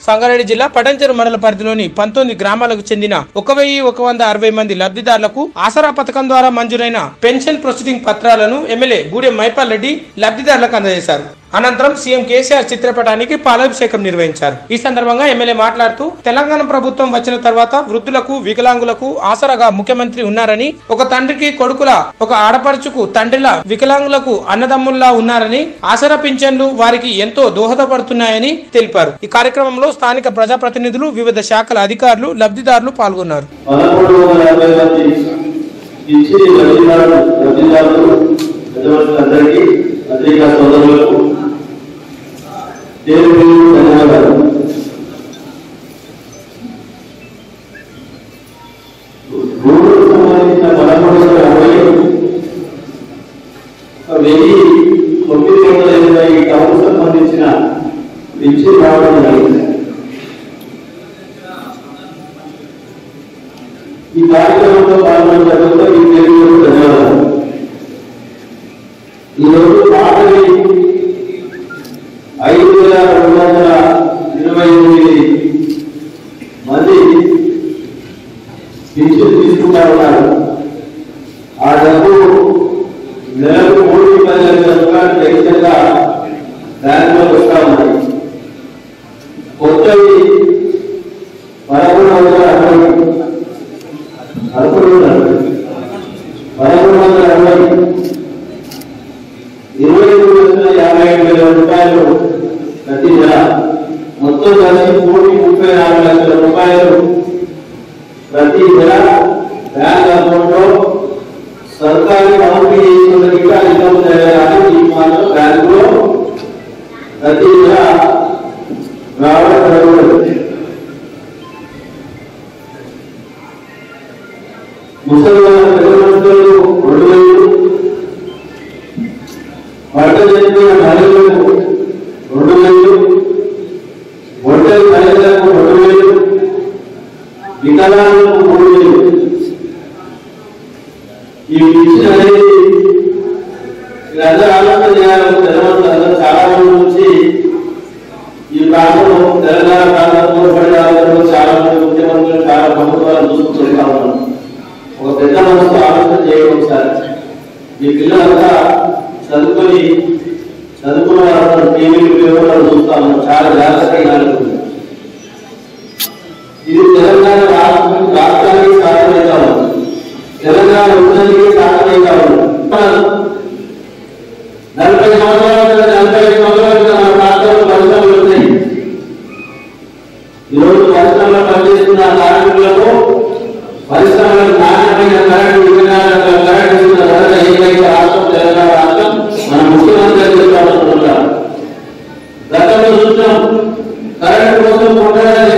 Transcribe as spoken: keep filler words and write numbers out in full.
సంగారెడ్డి జిల్లా పటంచెరు మండల పరిధిలోని పంతొమ్మిది గ్రామాలకు చెందిన ఒక వెయ్యి ఒక వంద అరవై మంది లబ్ధిదారులకు ఆసరా పథకం ద్వారా మంజూరైన పెన్షన్ ప్రొసీడింగ్ పత్రాలను ఎమ్మెల్యే గూడెం మైపాల్ రెడ్డి లబ్ధిదారులకు అందజేశారు. అనంతరం సీఎం కేసీఆర్ చిత్రపటానికి పాలాభిషేకం నిర్వహించారు. ఈ సందర్భంగా ఎమ్మెల్యే మాట్లాడుతూ తెలంగాణ ప్రభుత్వం వచ్చిన తర్వాత వృద్ధులకు, వికలాంగులకు ఆసరాగా ముఖ్యమంత్రి ఉన్నారని, ఒక తండ్రికి కొడుకుల, ఒక ఆడపడుచుకు తండ్రిలా వికలాంగులకు అన్నదమ్ముల్లా ఉన్నారని, ఆసరా పింఛన్లు వారికి ఎంతో దోహదపడుతున్నాయని తెలిపారు. ఈ కార్యక్రమంలో స్థానిక ప్రజాప్రతినిధులు, వివిధ శాఖల అధికారులు, లబ్ధిదారులు పాల్గొన్నారు. పత్రికా సోదరులకు ధన్యవాదాలు. భూములకు సంబంధించిన పదమూడు వందల అరవై వెయ్యి తొమ్మిది వందల ఇరవై టౌన్ సంబంధించిన విచ్చి రావడం జరిగింది. ఈ కార్యక్రమంలో పాల్గొన్న ఈ పేరు ధన్యవాదాలు. ఈరోజు ఆఖరి ఐదు వేల రెండు వందల ఇరవై ఎనిమిది మంది పింఛన్ తీసుకుంటా ఉన్నారు. ఆ డబ్బు నెలకు మూడు పది లక్షల రూపాయలు ఖచ్చితంగా బ్యాంకులోకి వస్తా ఉన్నాయి. కొత్తవి పదమూడు వందల అరవై పదకొండు పదమూడు వందల అరవై ఇరవై మూడు లక్షల యాభై ఐదు వేల రూపాయలు ప్రతి నెల, మొత్తం కలిసి కోటి ముప్పై నాలుగు లక్షల రూపాయలు ప్రతి నెల బ్యాంక్ అకౌంట్ లో సర్కారు పంపిణీ చేసుకున్నట్టుగా ఇన్కమ్ చేయాలని ఈ మాత్రం బ్యాంకులో ప్రతి నెల రావడం జరుగుతుంది. ముసలివాళ్ళ పెద్దలు రెండు వేలు, పంట చనిపోయిన మహిళలకు రెండు వేలు, ఒంటరి మహిళలకు రెండు వేలు, వికలాంగులకు మూడు వేలు. ఈ పిచ్చి అనేది వీళ్ళందరూ ఆలోచన చేయాలని తెలంగాణ చాలా రోజుల నుంచి ఈ ప్రాంతంలో తెలంగాణ ప్రాంతంలో పడిన చాలా మంది ముఖ్యమంత్రులు, చాలా ప్రభుత్వాలు చూసుకుంటూ ఉన్నారు. ఒక పెద్ద మనసుతో ఆలోచన చేయడం సార్, ఈ పిల్లలంతా చదువుకొని చదువుకున్న వాళ్ళు టీవీలు పేపర్లు చూస్తా ఉన్నాం. చాలా జాగ్రత్తగా ఉంటుంది. ఇది తెలంగాణ రాష్ట్రం రాష్ట్రానికి సాధనే కావాలి, తెలంగాణ ఉన్నతికి సాధనే కావాలి. నలభై సంవత్సరాల నలభై ఐదు సంవత్సరాల మన ప్రాంతంలో పరిశ్రమలు ఉన్నాయి. ఈరోజు పరిశ్రమలో పనిచేస్తున్న కార్మికులకు పరిశ్రమలకు నాణ్యమైన కరెంటు, ఇరవై కరెంటు ఇస్తున్న ధర ఏకైక రాష్ట్రం తెలంగాణ రాష్ట్రం. మన ముఖ్యమంత్రి చెప్తామనుకుంటున్నారు. గతంలో చూసినాం, కరెంటు కోసం